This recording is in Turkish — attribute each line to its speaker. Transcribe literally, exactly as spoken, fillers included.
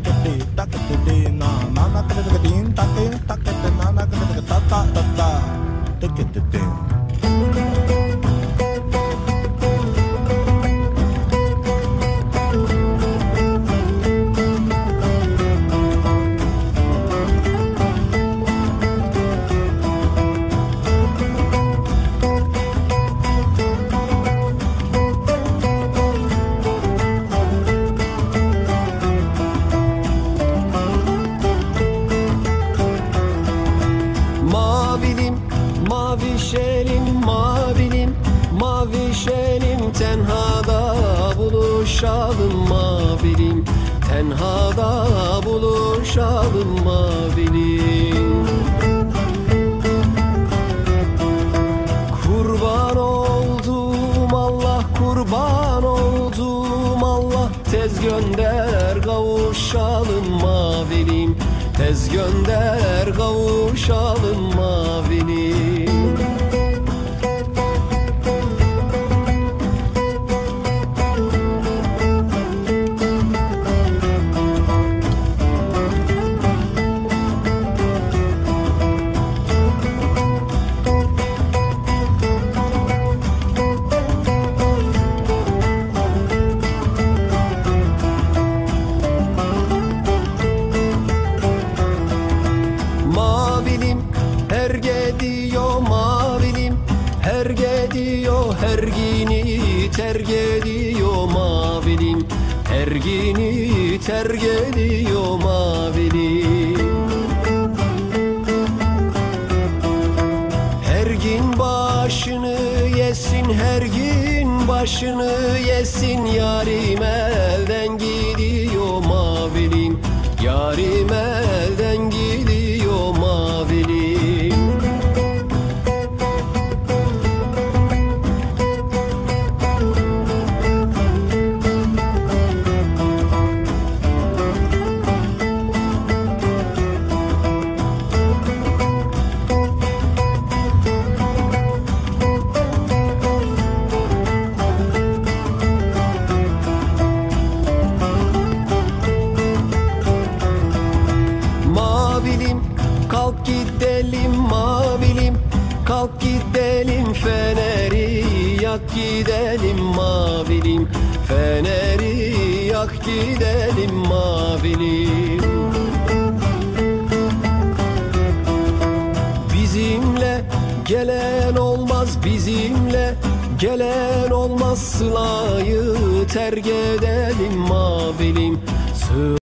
Speaker 1: Mavilim, mavişelim, mavilim, mavişelim, tenhada buluşalım mavilim, tenhada buluşalım mavilim. Kurban oldum Allah, kurban oldum Allah, tez gönder kavuşalım mavilim, tez gönder kavuşalım mavilim. Her gidiyor mavilim, her gidiyor, her gini terk ediyor mavilim, her gini terk ediyor mavilim. Her gün başını yesin, her gün başını yesin, yarim elden gidiyor mavilim, yarim elden gidiyor mavilim. Kalk gidelim mavilim, kalk gidelim, feneri yak gidelim mavilim, feneri yak gidelim mavilim. Bizimle gelen olmaz, bizimle gelen olmaz, Sıla'yı terk edelim mavilim.